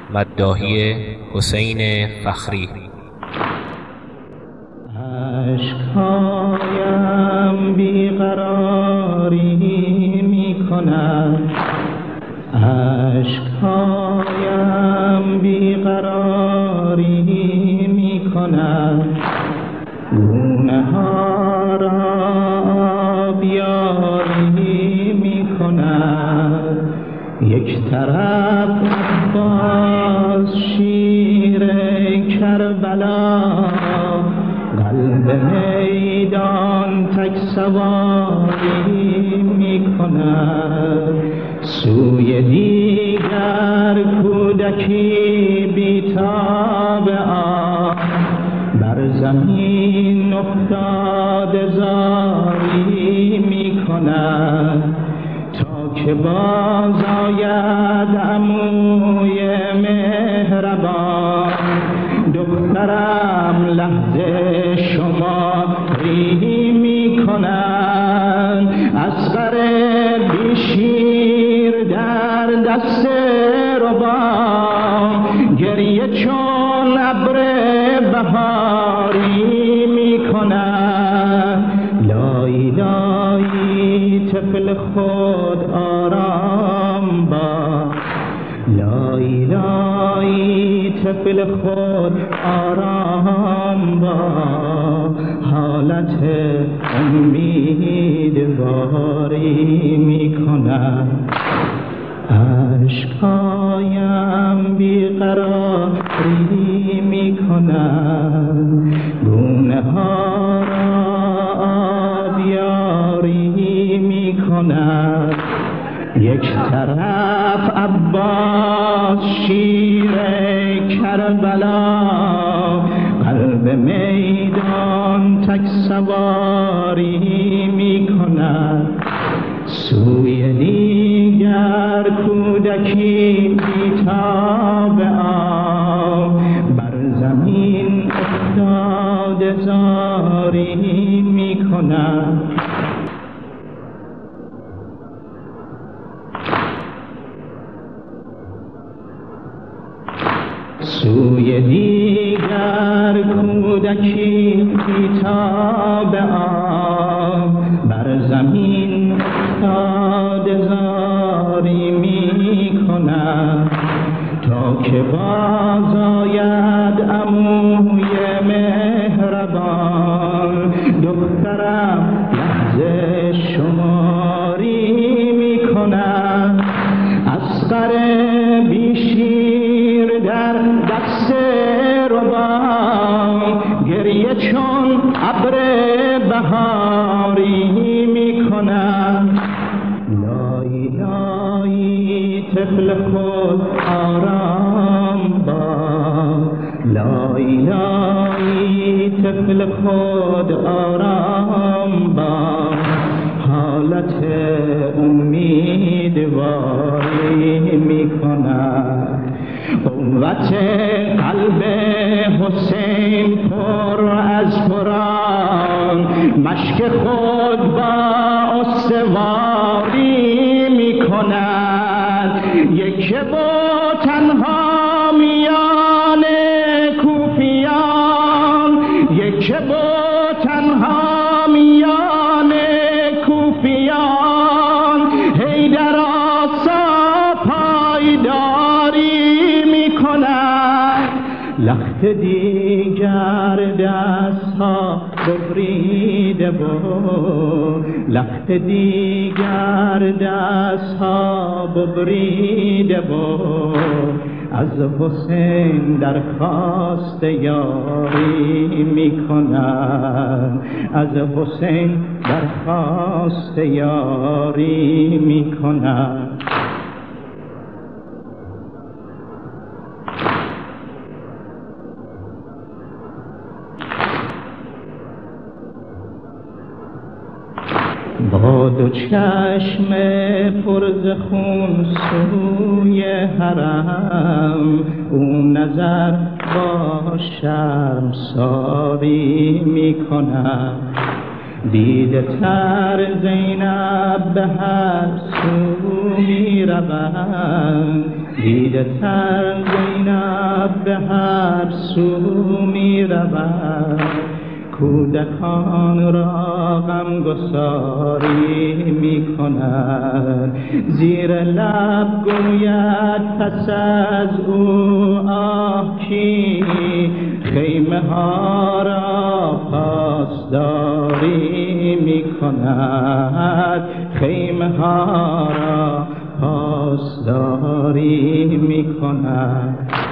مداحی حسین فخری. اشکایم بیقراری می کند، اشکایم بیقراری می کند، گونه ها را آبیاری می کند. یک طرف عباس شیر کربلا، قلب میدان تک سواری می کند. سوی دیگر کودکی بی‌تاب آب، بر زمین افتاده زاری می کند. تا که باز آید عموی مهربان، دخترم لحظه شماری می کند. اصغر بی شیر در دست ربا، گریه چون ابر بهاری می کند. لای لای طفل خود آرام باش، لای لای طفل خود آرام باش. حالت امیدواری می کند. اشکایم بیقراری می کند، گونه ها را آبیاری می کند. یک طرف عباس شیر کربلا، قلب میدان تک سواری می کند. سوی دیگر کودکی بی‌تاب آب، بر زمین افتاده زاری می کند. سوی دیگر کودکی بی‌تاب آب، بر زمین افتاده زاری می کند. تا که باز آید عموی مهربان، دخترم لحظه شماری می کند. اصغر بی شیر در دست ربا، گریه چون ابر بهاری می کند. لای لای طفل خود آرام باش، لای لای طفل خود آرام باش. حالت امیدواری می کند. قوت قلب حسین پر از قرآن، مشک خود با استواری می کند. یک با تنها میان کوفیان، یک با تنها میان کوفیان، حیدر آسا پایداری می کند. لخت دیگر دستها ببریده بود، لخت دیگر دستها ببریده بود. از حسین درخواست یاری می کند، از حسین درخواست یاری می کند. با دو چشم پر ز خون سوی حرم، او نظر با شرمساری می کند. دیده تر زینب به هر سو می روند، دیده تر زینب به هر سو می رود، کودکان را غمگساری می کند. زیر لب گوید پس از او آه کی، خیمه ها را پاسداری می کند، خیمه ها را پاسداری می کند.